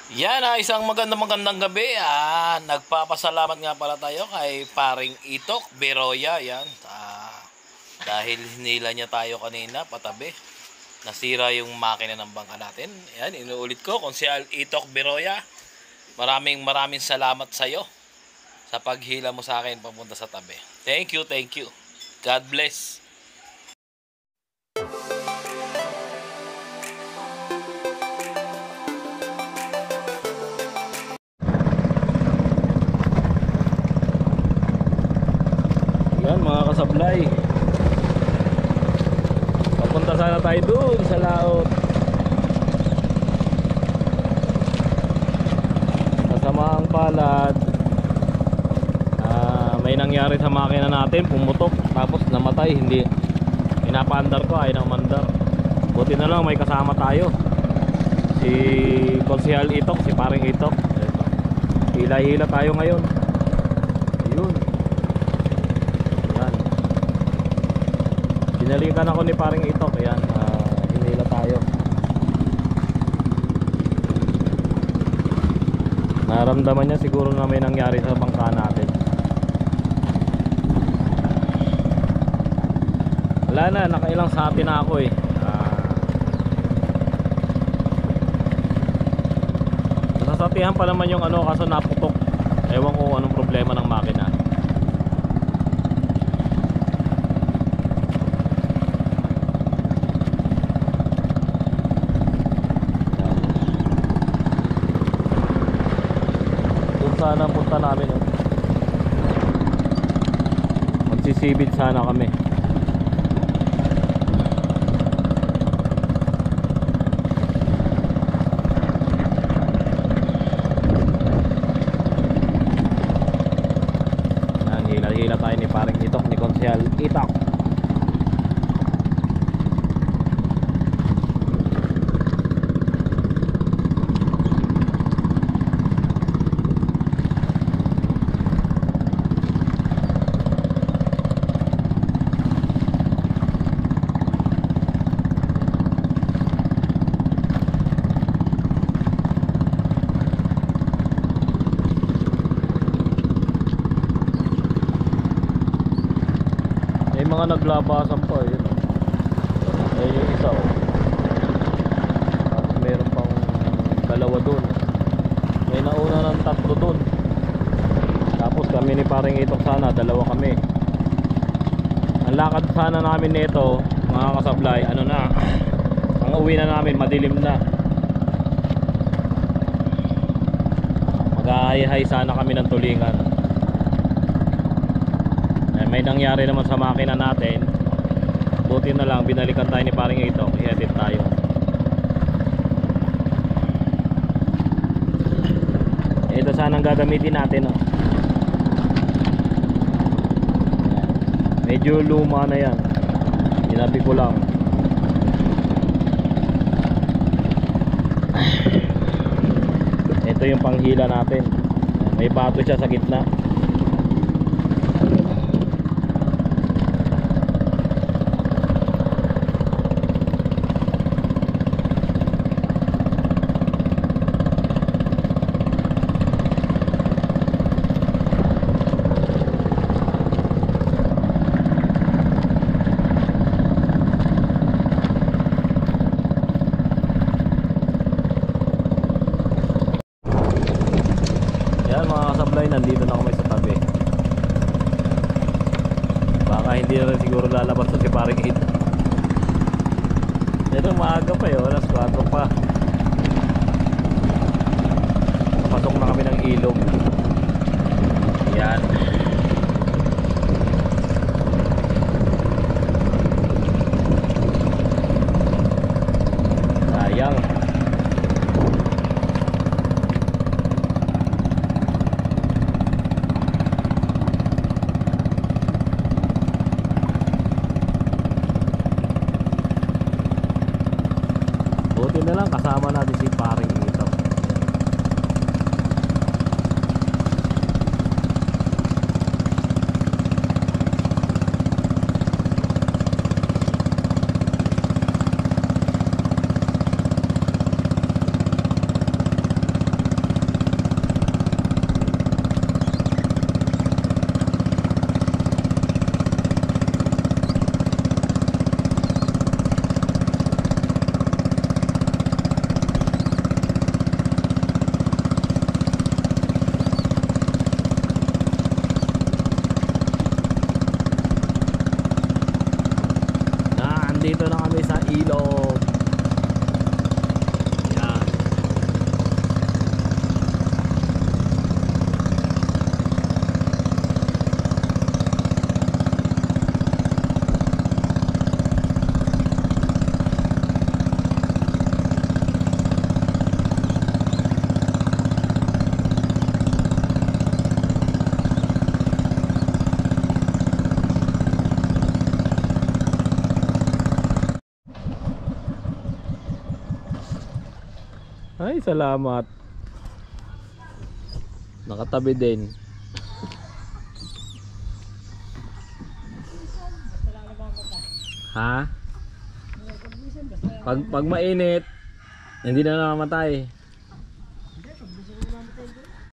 Yan isang magandang gabi. Nagpapasalamat nga pala tayo kay paring Itok Beroya. Yan. Dahil hinila niya tayo kanina patabi. Nasira yung makina ng bangka natin. Yan, inuulit ko, Konsehal Itok Beroya. Maraming salamat sa iyo sa paghila mo sa akin papunta sa tabi. Thank you. God bless. Yan mga kasablay, papunta sana tayo dun sa laot. Kasamaang palad, may nangyari sa makina natin, pumutok tapos namatay. Hindi pinapaandar ko, ayaw nang mandar. Buti na lang may kasama tayo, si Konsehal Itok, si paring Itok. Hila-hila tayo ngayon. Ayun, binalikan ako ni paring Itok. Ayan, hinila tayo. Naramdaman niya siguro na may nangyari sa bangka natin. Wala na, nakailang sapi na ako eh. Nasasapihan pa naman yung kaso naputok. Ewan ko anong problema ng makina. Sana punta namin magsisibid sana kami. Hila-hila tayo ni paring Itok, ni Konsehal Itok. Mga naglabasan pa yun. Ayun yung isa tapos meron pang dalawa dun. May nauna ng tatlo dun. Tapos kami ni paring Itok sana, dalawa kami. Ang lakad sana namin nito mga kasablay, ang uwi na namin madilim na. Mag-ahay sana kami ng tulingan. May nangyari naman sa makina natin. Buti na lang binalikan tayo ni paring Itok, i-edit tayo. Ito sana ang gagamitin natin Medyo luma na yan, sinabi ko lang. Ito yung panghila natin. May bato siya sa gitna. Nandito na kami sa tabi. Baka hindi na rin siguro lalabas to si paring Itok. Pero maaga pa yun, alas 4 pa. Pasok na kami ng ilog. Yan. Sayang. Na lang kasama natin si paring Itok. Ay, salamat. Nakatabi din. Ha? Pag mainit, hindi na namamatay.